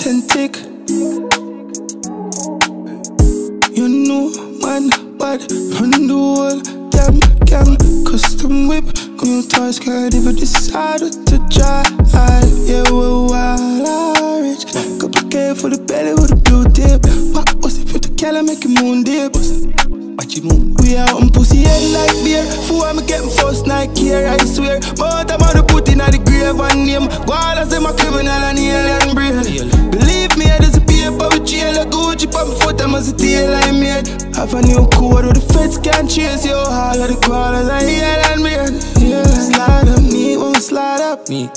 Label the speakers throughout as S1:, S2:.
S1: authentic. You know, man, bad, run the whole damn gang. Custom whip, new toys, can't even decide what to try. Yeah, we're wild, rich. Couple K for the belly with a blue tip. What was it for the Cali, make a moon dip? Watch it move. We out on pussy head like beer. Fool, I'm getting first night here, I swear. But I'm out to put in the grave and name. Go all as I'm a criminal and alien brain. Believe me, there's a paper with jail. A Gucci on my foot, I'm a tail I made. Have a new code where the feds can't chase you. All of the crawlers are here and brain. Yeah, slide up, me won't slide up. Me.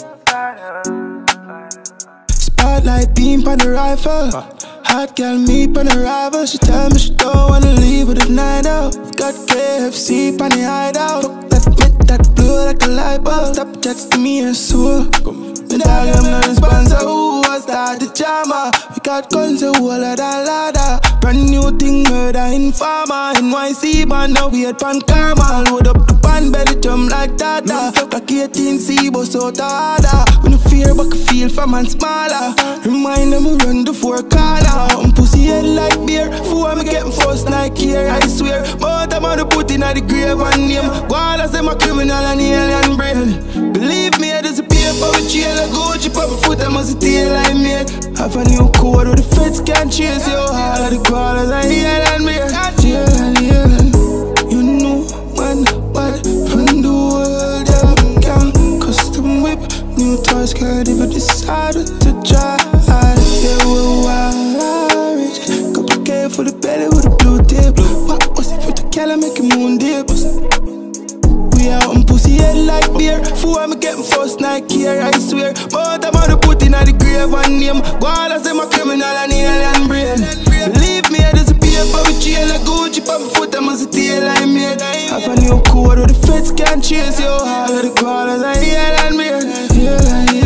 S1: Spotlight beam on the rifle. Hot girl meet on the rival. She tell me she don't wanna leave with a night out. Got KFC on the hideout. Fuck that mit, that blue like a light bulb. Stop chats to me and soul. The dog I'm not responsible. Who was that? The drama. We got guns and all of that ladder. Brand new thing, murder informer. NYC band, now we at pan karma. Load up the pan, belly jump like Tata. Like 18C, but so harder. When you fear, but you feel for man smaller. Remind them we run the four corner. I'm pussy head like beer. Fool, I'm getting first night here, I swear. But I'm out to put in the grave and name. Go all as I'm a criminal and alien brain. Believe me, there's a paper with jail. A Gucci on my foot, I must tail I made. Have a new code where the feds can't chase you. All of the crawlers are here and brain. Jail and alien. You know, man, but run the world, yeah, gang. Custom whip, new toys, can't even decide what to try. Yeah, we're wild, rich. Couple K for the belly with a blue tip. What was it for the Cali, make a moon dip? We out on pussy head like beer. Fool, I'm getting first night here, I swear. But I'm out to put in the grave and name. Go all as I'm a criminal and alien brain. Believe me, there's a paper with jail. A Gucci on my foot, I must tail I made. Have a new code where the feds can't chase you. All of the crawlers are here and brain.